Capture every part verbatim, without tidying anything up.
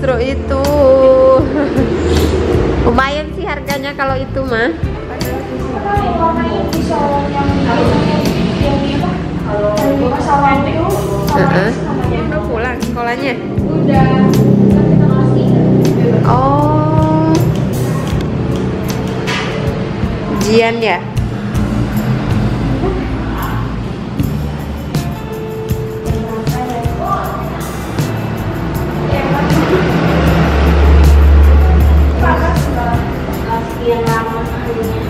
justru itu. Lumayan sih harganya kalau itu mah. Warna yang bisa yang yang apa? Kalau masalah itu, Udah pulang sekolahnya? udah kita kasih. Oh, ujian ya? Yang lama harinya.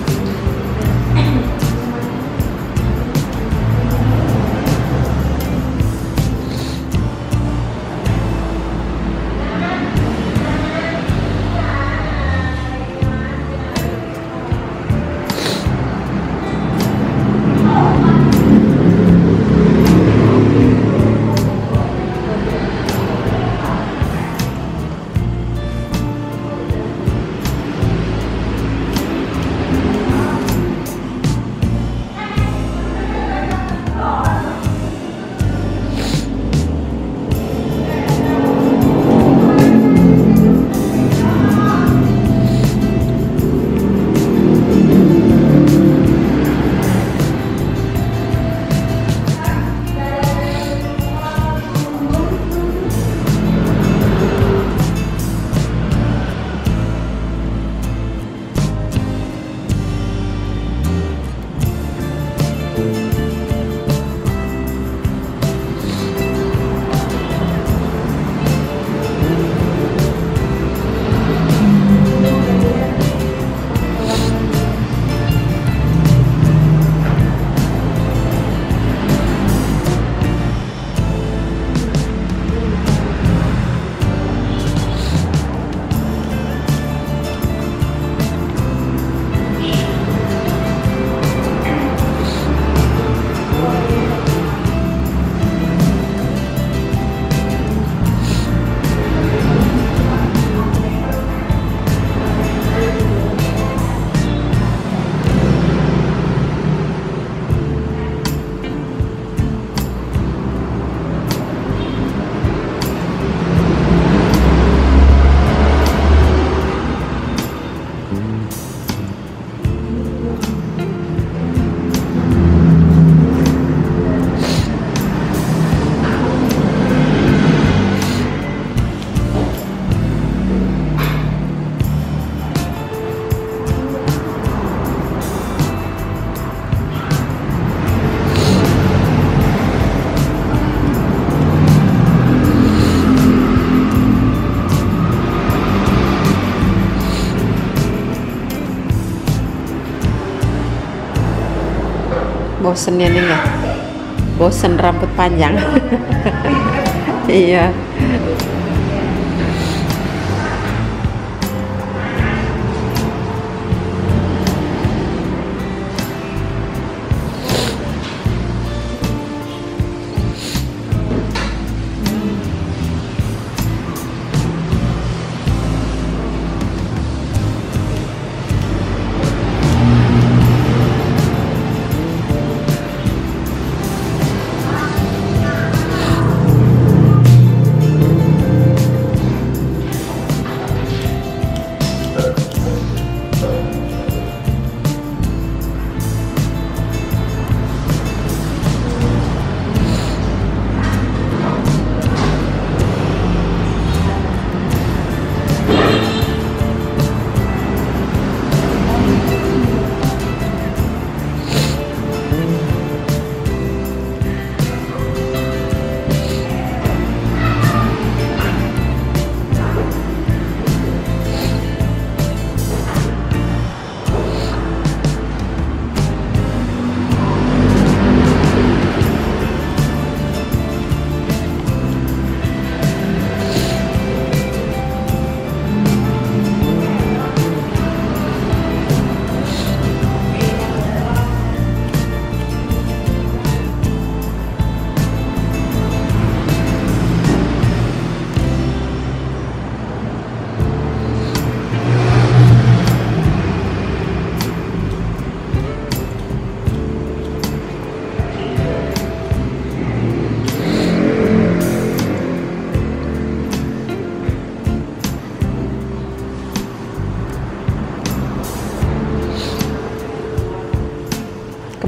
Bosen ya nih ya, bosen rambut panjang. Iya.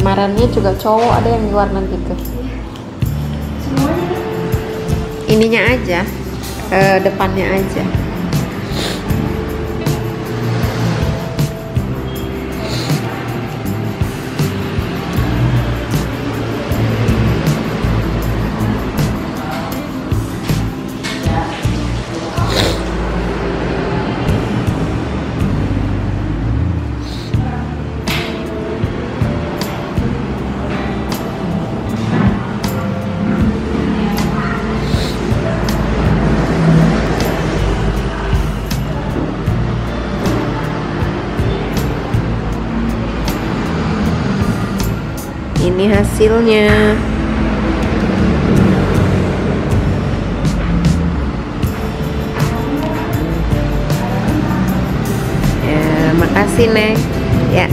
Kemarinnya juga cowok ada yang warna gitu. Semuanya. Ininya aja, eh, depannya aja. Ini hasilnya. Ya, makasih Nek. Ya.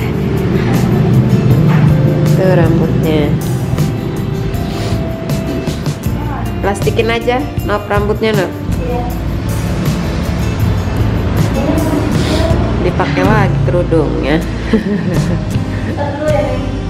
Tuh rambutnya. Plastikin aja, nop rambutnya nop. Dipakai lagi kerudungnya. Ntar dulu ya, Neng.